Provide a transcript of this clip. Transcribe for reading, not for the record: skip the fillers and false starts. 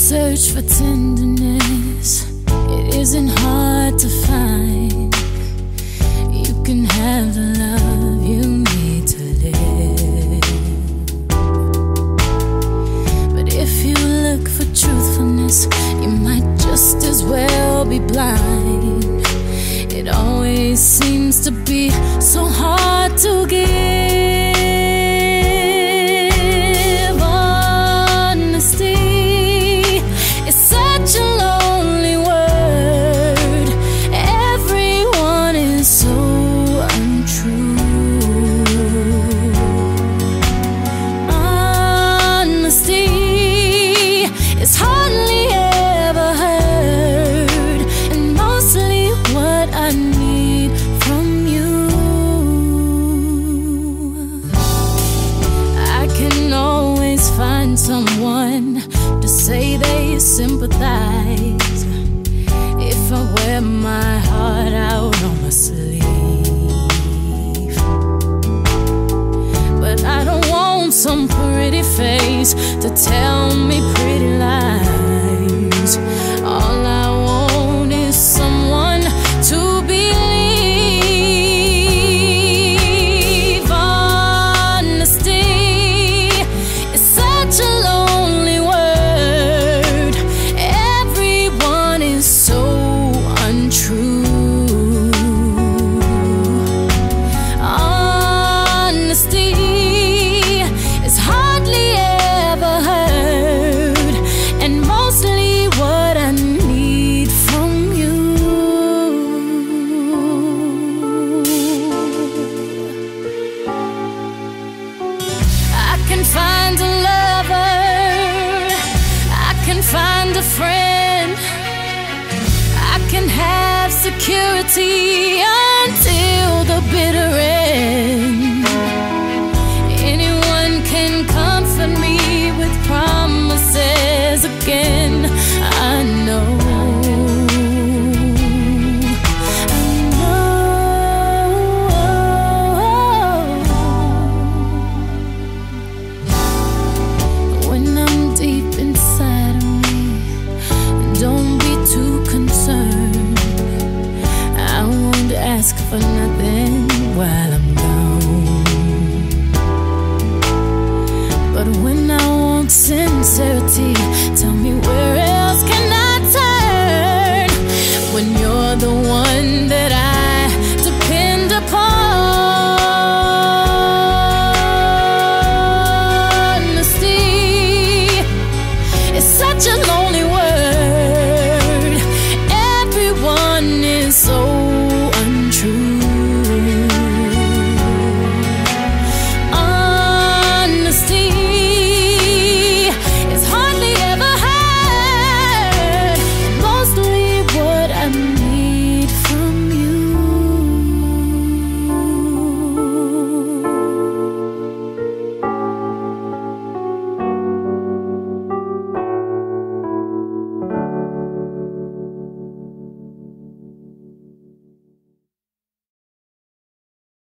search for tenderness, it isn't hard to find. You can have the love you need to live. But if you look for truthfulness, you might just as well be blind. It always seems to be so hard to give. Someone to say they sympathize if I wear my heart out on my sleeve. But I don't want some pretty face to tell me pretty lies. All I want is someone to believe. Find a lover, I can find a friend, I can have security until the bitter end. Anyone can comfort me with promises again. I know. Ask for nothing while I'm gone. But when I want